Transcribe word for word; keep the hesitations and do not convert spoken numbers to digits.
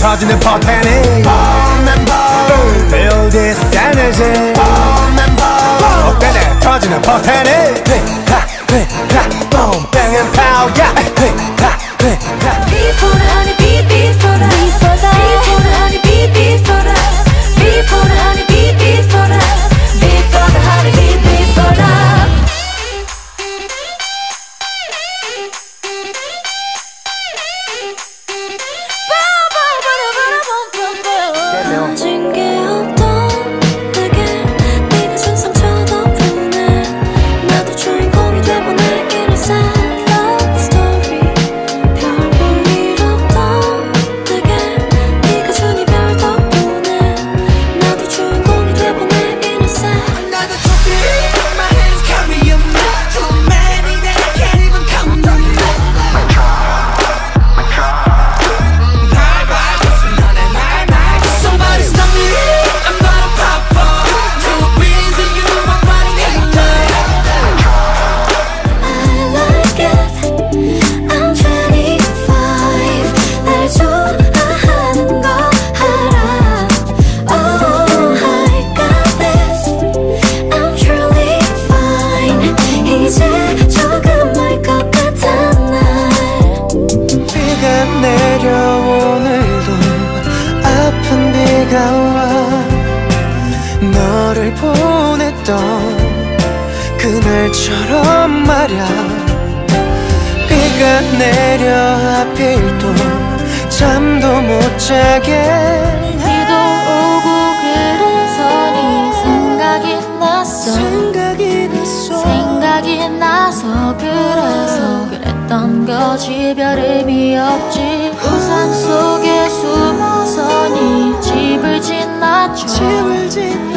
터지는 포텐이 Feel this energy 어깨에 터지는 포텐이 Boom, bang and pow, yeah. Before the honey bee, before the before the before the honey bee, before the before the honey bee, before the before the honey bee, before the 가진 게 없던 내게 네가 준 상처 덕분에 나도 주인공이 돼보네 이런 sad love story 별 볼 일 없던 내게 네가 준 이별 덕분에 나도 주인공이 돼보네 이런 sad 나도 took it in my hands carry you back too many that I can't even count them I try, I try bye bye listen honey night night somebody stop me I'm not a papa two beans and you know my body hate I like it I'm twenty-five 날 좋아하는 거 알아 Oh I got this I'm truly fine 이제 조금 알 것 같아 날 비가 내려 오늘도 아픈 비가 와 너를 보냈던 그날처럼 말야 비가 내려 하필 또 잠도 못 자게 비도 오고 그래서 네 생각이 났어 생각이 났어 생각이 나서 그래서 그랬던 거지 별 의미 없지 우산 속에 숨어서 네 집을 지나쳐 집을 지나